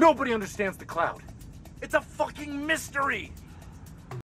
Nobody understands the Cloud. It's a fucking mystery!